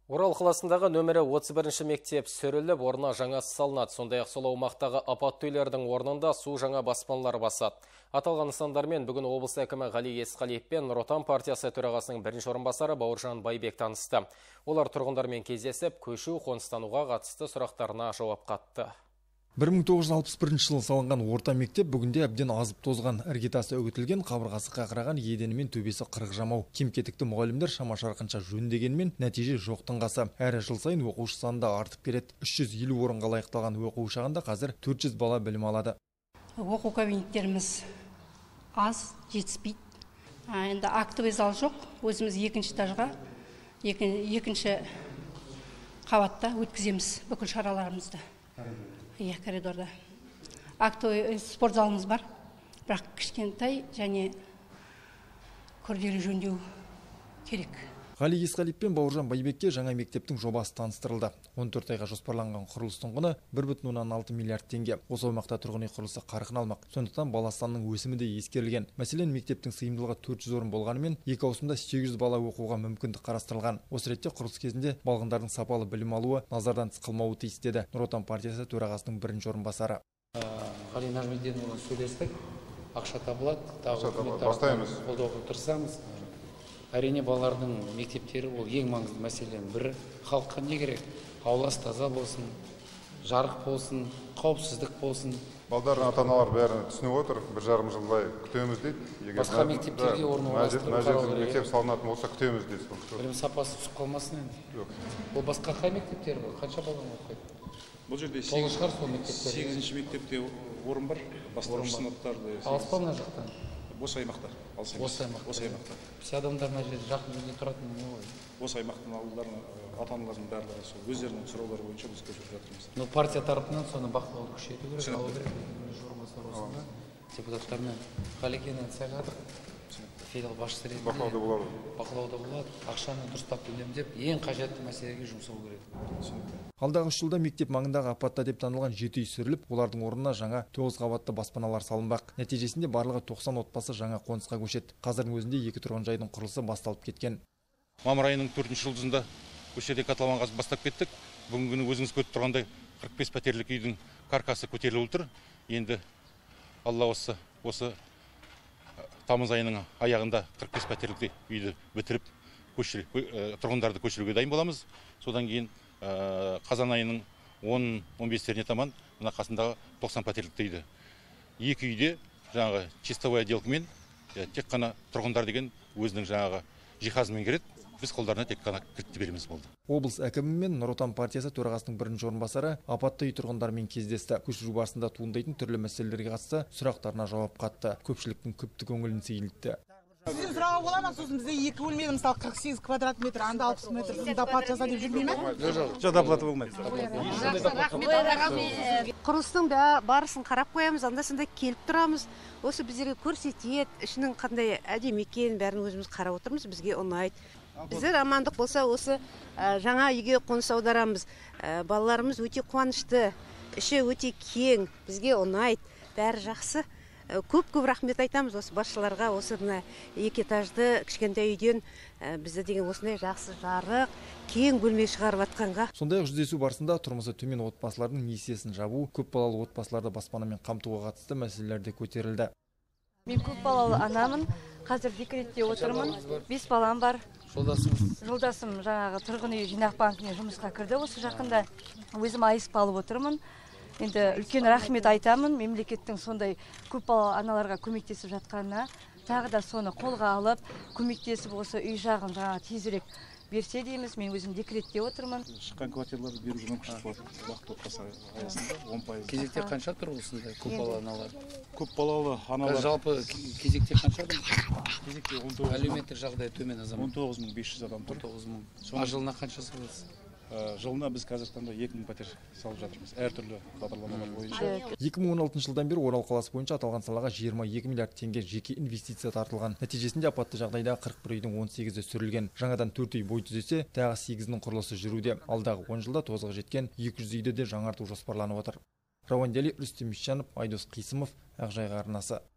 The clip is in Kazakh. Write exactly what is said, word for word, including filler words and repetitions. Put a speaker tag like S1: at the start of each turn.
S1: Орал қаласындағы нөмірі отыз бірінші мектеп сүріліп, орнына жаңасы салынады. Сондай-ақ сол аумақтағы апатты үйлердің орнында су жаңа баспаналар басады. Аталған нысандармен бүгін облыс әкімі Ғали Есқалиев пен Нұр Отан партиясы төрағасының бірінші орынбасары Бауыржан Байбек танысты. Олар тұрғындармен кездесіп, көшу қоныстануға қатысты сұрақтарына жауап қатты.
S2: бір мың тоғыз жүз алпыс бірінші жылы салынған орта мектеп бүгінде әбден азып тозған, іргетасы үгітілген, қабырғасы қақыраған, едені мен төбесі қырық жамау. Кем-кетікті мұғалімдер шама-шарқынша жөндегенмен нәтиже жоқтың қасы. Әрі жыл сайын оқушы саны да артып келеді. үш жүз елу орынға лайықталған оқу ошағында қазір төрт жүз бала білім алады.
S3: Оқу кабинеттеріміз аз, жетіспейді. Енді актовый зал жоқ. Өзіміз екінші этажға, екінші қабатта өткіземіз бүкіл шараларымызды. Иә, коридорда. Актовый спорт залымыз бар, бірақ кішкентай және күрделі жөндеу керек.
S2: Ғали Есқалиев пен Бауыржан Байбекке жаңа мектептің жобасы таныстырылды. он төрт айға жоспарланған құрылыстың құны бір бүтін оннан алты миллиард теңге. Осы аумақта тұрғын үй құрылысы қарқын алмақ. Сондықтан бала санының өсімі де ескерілген. Мәселен, мектептің сыйымдылығы төрт жүз орын болғанымен, екі ауысымда сегіз жүз бала оқуға мүмкіндік қарастырылған. Осы ретте құрылыс кезінде балғындардың сапалы білім алуы назардан тыс қалмауы тиіс деді Нұр Отан партиясы төрағасының бірінші орынбасары.
S4: Ғали Нәжмеденұлы сөйлестік, ақша табылады,
S5: бастаймыз.
S4: Қолдауға тырысамыз. Әрине балалардың мектептері ол ең маңызды мәселенің бірі. Халыққа не керек? Ауласы таза болсын, жарық болсын, қауіпсіздік болсын.
S5: Балдардың ата-аналар бәрін түсініп отыр, бір жарым жылдай күтеміз дейді.
S4: Басқа мектептерге орналастыру қаралып,
S5: мектеп салынатын болса күтеміз дейді.
S4: Білім сапасы түсіп қалмасын енді. Ол басқа қай мектептер бар? Қанша балаң оқиды?
S6: Бұл жерде сегізінші мектепте орын бар, бастауыш сыныптарды.
S4: Алыс па мына жақтан?
S6: Бос аймақтар.
S4: Осы аймақтар. Біз адамдар мына жерде жақын жерде тұратын не ғой?
S6: Осы аймақтың ауылдарын, ата-аналардың барлығы өздерінің сұраулары бойынша біз көшіріп жатырмыз.
S4: Но партия тарапынан соны бақылауды күшейту керек. Алу керек. Орынбасар осында депутаттармен Ғалекенен сағадық. Федерал басшысы ретінде
S5: бақылауда болады.
S4: Бақылауда болады. Ақшаны дұрыстап үнемдеп, ең қажетті мәселеге жұмсау керек.
S2: Алдағы үш жылда мектеп маңындағы апатта деп танылған жеті үй сүріліп, олардың орнына жаңа тоғыз қабатты баспаналар салынбақ. Нәтижесінде барлығы тоқсан отбасы жаңа қонысқа көшеді. Қазірдің өзінде екі тұрғын жайдың құрылысы басталып кеткен.
S7: Мамыр айының төртінші жұлдызында осы жерде котлован қазып бастап кеттік. Бүгінгі күні өзіңіз көріп тұрғандай қырық бес пәтерлік үйдің каркасы көтеріліп отыр. Енді Алла осы осы тамыз айының аяғында қырық бес пәтерлік үйді бітіріп тұрғындарды көшіруге дайын боламыз. Содан кейін қазан айының он он бестеріне таман мына қасындағы тоқсан пәтерлік үйді. Екі үйде жаңағы чистовой отделкамен тек қана тұрғындар деген өзінің жаңағы жиһазымен кіреді. Біз қолдарына тек қана кілтті береміз болды.
S2: Облыс әкімі мен Нұр Отан партиясы төрағасының бірінші орынбасары апатты үй тұрғындарымен кездесті. Көшіру барысында туындайтын түрлі мәселелерге қатысты сұрақтарына жауап қатты. Көпшіліктің күпті көңілін сейілтті.
S8: Сізден сұрауға бола ма, сосын бізде екі бөлмелі, мысалы қырық сегіз квадрат метр, анда алпыс метр, доплат жаса деп жүрмей ме?
S6: Жоқ, доплаты болмайды.
S9: Құрылыстың барысын қарап қоямыз, анда-санда келіп тұрамыз. Осы біздерге көрсетеді, ішінің қандай әдемі екенін бәрін өзіміз қарап отырмыз, бізге ұнайды. Біздер амандық болса, осы жаңа үйге қоныс аударамыз. Балаларымыз өте қуанышты, іші өте кең, бізге ұнайды, бәрі жақсы. Көп-көп рахмет айтамыз осы басшыларға, осы екі этажды кішкентай үйден бізді деген осындай жақсы жарық, кең бөлме шығарып атқанға.
S2: Сондай-ақ жүздесу барысында тұрмысы төмен отбасылардың несиесін жабу, көп балалы отбасыларды баспанамен қамтуға қатысты мәселелер де көтерілді.
S10: Мен көп балалы анамын, қазір декретте отырмын, бес балам бар.
S4: Жолдасыңыз?
S10: Жолдасым жаңағы тұрғын үй жинақ банкіне жұмысқа кірді, осы жақында өзім айысып алып отырмын. Енді үлкен рахмет айтамын мемлекеттің сондай көп балалы аналарға көмектесіп жатқанына. Тағы да соны қолға алып, көмектесіп осы үй жағын жаңа тезірек берсе дейміз. Мен өзім декретте отырмын.
S6: Шыққан квартираларды беруге мүмкіншілік бар. Бақытты отбасы аясында он пайыз.
S4: Кезекте қанша тұр осындай көп балалы аналар?
S6: Көп балалы аналар.
S4: Жалпы кезекте қанша адам?
S6: Кезекте он тоғыз.
S4: Әлеуметтік жағдайы төмен азамат.
S6: он тоғыз мың бес жүз адам тұр.
S4: он тоғыз мың. А жылына қанша саласыз?
S6: Жылына біз Қазақстанда екі мың пәтер салып жатырмыз. Әртүрлі бағдарламалар бойынша.
S2: екі мың он алтыншы жылдан бері Орал қаласы бойынша аталған салаға жиырма екі миллиард теңге жеке инвестиция тартылған. Нәтижесінде апатты жағдайда қырық бір үйдің он сегізі сүрілген. Жаңадан төрт үй бой түзесе, тағы сегізінің құрылысы жүруде. Алдағы он жылда тозығы жеткен екі жүз үйді де жаңарту жоспарланып отыр. Рауан Дәли, Рүстем Исжанов, Айдос Қисымов, Ақжайық арнасы.